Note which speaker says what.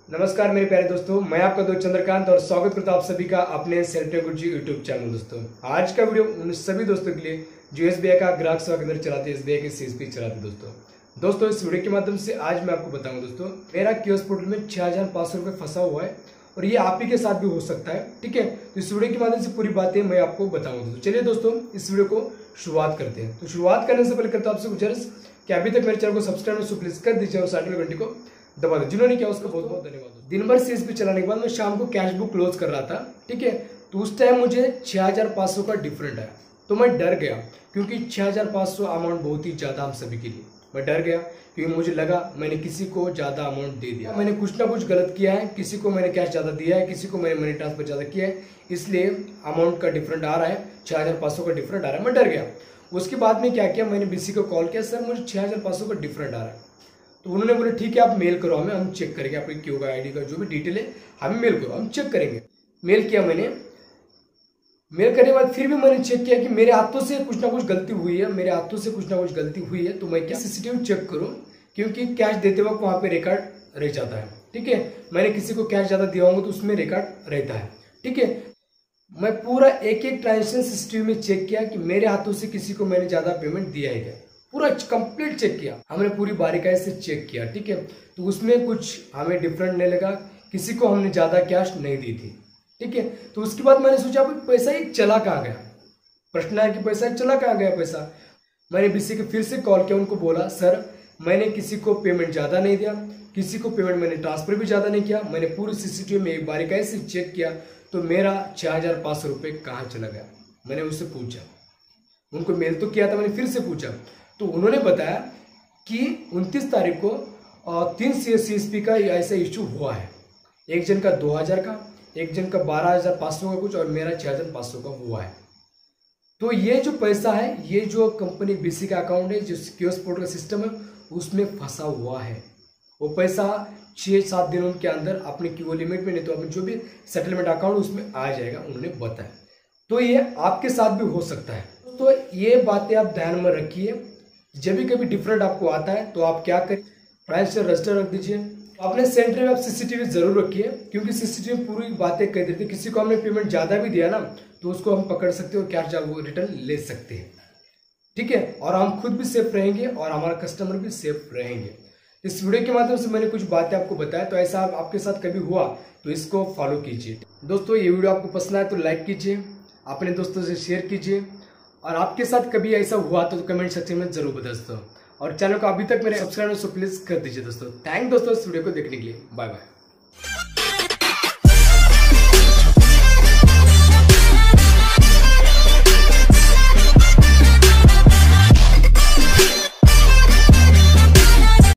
Speaker 1: नमस्कार मेरे प्यारे दोस्तों, मैं आपका दोस्त चंद्रकांत और स्वागत करता हूं आप सभी का अपने सेल्फ गुरुजी यूट्यूब चैनल। दोस्तों आज का वीडियो उन सभी दोस्तों के लिए जो एसबीआई का ग्राहक सेवा केंद्र चलाते हैं, एसबीआई के सीएसपी चलाते हैं। दोस्तों इस वीडियो के माध्यम से आज मैं आपको बताऊंगा दोस्तों, मेरा कियोस्क पोर्टल में 6,500 रुपये फंसा हुआ है और ये आप ही के साथ भी हो सकता है। ठीक है, तो इस वीडियो के माध्यम से पूरी बातें मैं आपको बताऊंगा। तो चलिए दोस्तों इस वीडियो को शुरुआत करते हैं। तो शुरुआत करने से पहले करता हूं आपसे गुजारिश कि अभी तक मेरे चैनल को सब्सक्राइब नहीं प्लीज कर दीजिए और साइड में घंटी को दबा दो। जिन्होंने किया उसका बहुत बहुत धन्यवाद। दिन भर सीएसपी चलाने के बाद मैं शाम को कैश बुक क्लोज कर रहा था। ठीक है, तो उस टाइम मुझे 6,500 का डिफरेंट आया तो मैं डर गया, क्योंकि 6,500 अमाउंट बहुत ही ज्यादा हम सभी के लिए। मैं डर गया क्योंकि मुझे लगा मैंने किसी को ज्यादा अमाउंट दे दिया, मैंने कुछ ना कुछ गलत किया है, किसी को मैंने कैश ज्यादा दिया है, किसी को मैंने मनी ट्रांसफर ज्यादा किया है, इसलिए अमाउंट का डिफरेंट आ रहा है, 6,500 का डिफरेंट आ रहा है। मैं डर गया। उसके बाद में क्या किया, मैंने बीसी को कॉल किया, सर मुझे 6,500 का डिफरेंट आ रहा है। तो उन्होंने बोले ठीक है आप मेल करो हमें, हम चेक करेंगे आपके क्यू का आईडी का जो भी डिटेल है हमें मेल करो, हम चेक करेंगे। मेल किया मैंने। मेल करने के बाद फिर भी मैंने चेक किया कि मेरे हाथों से कुछ ना कुछ गलती हुई है, मेरे हाथों से कुछ ना कुछ गलती हुई है। तो मैं क्या सीसीटीवी चेक करूं, क्योंकि कैश देते वक्त वहां पे रिकॉर्ड रह जाता है। ठीक है, मैंने किसी को कैश ज्यादा दिया होगा तो उसमें रिकॉर्ड रहता है। ठीक है, मैं पूरा एक एक ट्रांजेक्शन सीसीटीवी में चेक किया कि मेरे हाथों से किसी को मैंने ज्यादा पेमेंट दिया है क्या, पूरा कंप्लीट चेक किया। हमने पूरी बारीकाई से चेक किया। ठीक है, तो उसमें कुछ हमें डिफरेंट नहीं लगा, किसी को हमने ज्यादा कैश नहीं दी थी। ठीक है, तो उसके बाद मैंने सोचा पैसा ही चला कहाँ गया, प्रश्न है कि पैसा चला कहाँ गया पैसा। मैंने बीसी को फिर से कॉल किया, उनको बोला सर मैंने किसी को पेमेंट ज्यादा नहीं दिया, किसी को पेमेंट मैंने ट्रांसफर भी ज्यादा नहीं किया, मैंने पूरी सीसीटीवी में एक बारीकाई से चेक किया, तो मेरा 6,500 रुपये कहाँ चला गया। मैंने उससे पूछा, उनको मेल तो किया था, मैंने फिर से पूछा, तो उन्होंने बताया कि 29 तारीख को 3 सीएसपी का ऐसा इश्यू हुआ है। एक जन का 2,000 का, एक जन का 12,500 का कुछ, और मेरा 6,500 का हुआ है। तो ये जो पैसा है, ये जो कंपनी बीसी का अकाउंट है, जो कियोस्क पोर्टल का सिस्टम है, उसमें फंसा हुआ है। वो पैसा 6-7 दिनों के अंदर अपने क्यू लिमिट में, नहीं तो अपने जो भी सेटलमेंट अकाउंट उसमें आ जाएगा, उन्होंने बताया। तो ये आपके साथ भी हो सकता है। तो ये बातें आप ध्यान में रखिए। जब भी कभी डिफरेंट आपको आता है तो आप क्या करें, फाइनेंशियल रजिस्टर रख दीजिए। अपने सेंटर में आप सीसीटीवी जरूर रखिए, क्योंकि सीसीटीवी पूरी बातें कह देती है। किसी को हमने पेमेंट ज्यादा भी दिया ना तो उसको हम पकड़ सकते हैं और कैश वो रिटर्न ले सकते हैं। ठीक है, और हम खुद भी सेफ रहेंगे और हमारा कस्टमर भी सेफ रहेंगे। इस वीडियो के माध्यम से मैंने कुछ बातें आपको बताया, तो ऐसा आपके साथ कभी हुआ तो इसको फॉलो कीजिए। दोस्तों ये वीडियो आपको पसंद आए तो लाइक कीजिए, अपने दोस्तों से शेयर कीजिए, और आपके साथ कभी ऐसा हुआ तो कमेंट सेक्शन में जरूर बता दोस्तों। और चैनल को अभी तक मेरे सब्सक्राइब प्लीज कर दीजिए दोस्तों। थैंक दोस्तों इस वीडियो को देखने के लिए। Bye bye.